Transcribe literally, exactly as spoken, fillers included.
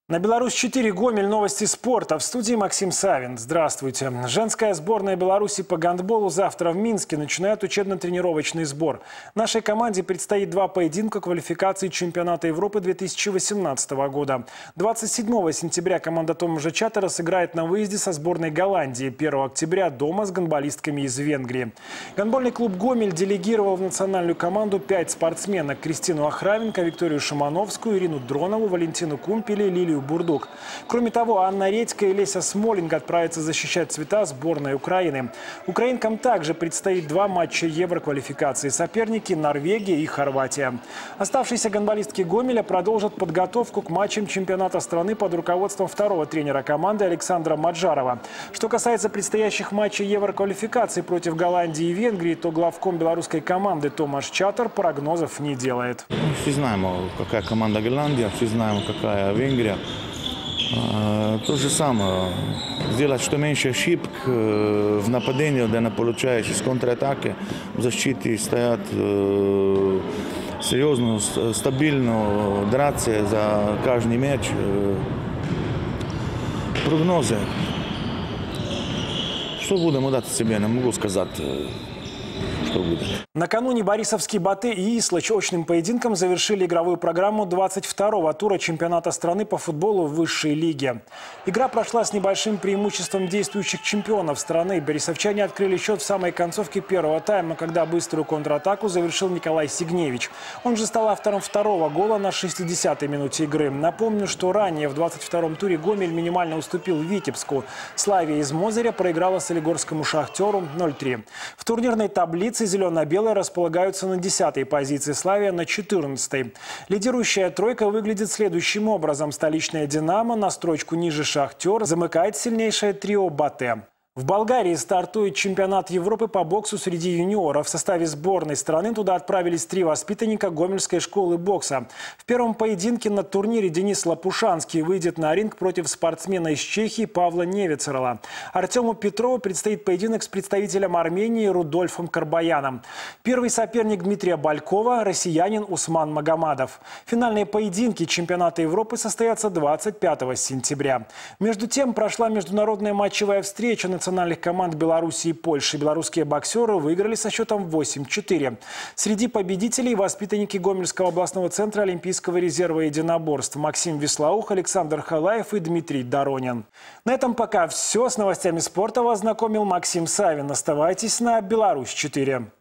На Беларусь четыре Гомель, новости спорта. В студии Максим Савин. Здравствуйте. Женская сборная Беларуси по гандболу завтра в Минске начинает учебно-тренировочный сбор. Нашей команде предстоит два поединка квалификации чемпионата Европы две тысячи восемнадцатого года. двадцать седьмого сентября команда Томажа Чатера сыграет на выезде со сборной Голландии. первого октября дома с гандболистками из Венгрии. Гандбольный клуб «Гомель» делегировал в национальную команду пять спортсменок: Кристину Охраменко, Викторию Шимановскую, Ирину Дронову, Валентину Кумпели, Лилию Бурдук. Кроме того, Анна Редька и Леся Смолинг отправятся защищать цвета сборной Украины. Украинкам также предстоит два матча евроквалификации. Соперники – Норвегия и Хорватия. Оставшиеся гандболистки Гомеля продолжат подготовку к матчам чемпионата страны под руководством второго тренера команды Александра Маджарова. Что касается предстоящих матчей евроквалификации против Голландии и Венгрии, то главком белорусской команды Томаш Чатер прогнозов не делает. Все знаем, какая команда Голландия, все знаем, какая Венгрия. То же самое. Сделать что меньше ошибок в нападении, где не получаешь из контратаки. В защите стоят серьезно, стабильно драться за каждый мяч. Прогнозы. Что будем дать себе, не могу сказать. Что будет. Накануне Борисовский Батэ и Ислыч очным поединком завершили игровую программу двадцать второго тура чемпионата страны по футболу в высшей лиге. Игра прошла с небольшим преимуществом действующих чемпионов страны. Борисовчане открыли счет в самой концовке первого тайма, когда быструю контратаку завершил Николай Сигневич. Он же стал автором второго гола на шестидесятой минуте игры. Напомню, что ранее в двадцать втором туре Гомель минимально уступил Витебску. Славия из Мозыря проиграла Солигорскому Шахтеру ноль три. В турнирной таблице зелено-белые располагаются на десятой позиции, Славия на четырнадцатой. Лидирующая тройка выглядит следующим образом. Столичная «Динамо» на строчку ниже «Шахтер», замыкает сильнейшее трио «Батэ». В Болгарии стартует чемпионат Европы по боксу среди юниоров. В составе сборной страны туда отправились три воспитанника Гомельской школы бокса. В первом поединке на турнире Денис Лопушанский выйдет на ринг против спортсмена из Чехии Павла Невицерла. Артему Петрову предстоит поединок с представителем Армении Рудольфом Карбаяном. Первый соперник Дмитрия Балькова – россиянин Усман Магомадов. Финальные поединки чемпионата Европы состоятся двадцать пятого сентября. Между тем прошла международная матчевая встреча национальных команд Беларуси и Польши. Белорусские боксеры выиграли со счетом восемь четыре. Среди победителей воспитанники Гомельского областного центра Олимпийского резерва единоборств Максим Веслаух, Александр Халаев и Дмитрий Доронин. На этом пока все. С новостями спорта вас знакомил Максим Савин. Оставайтесь на Беларусь четыре.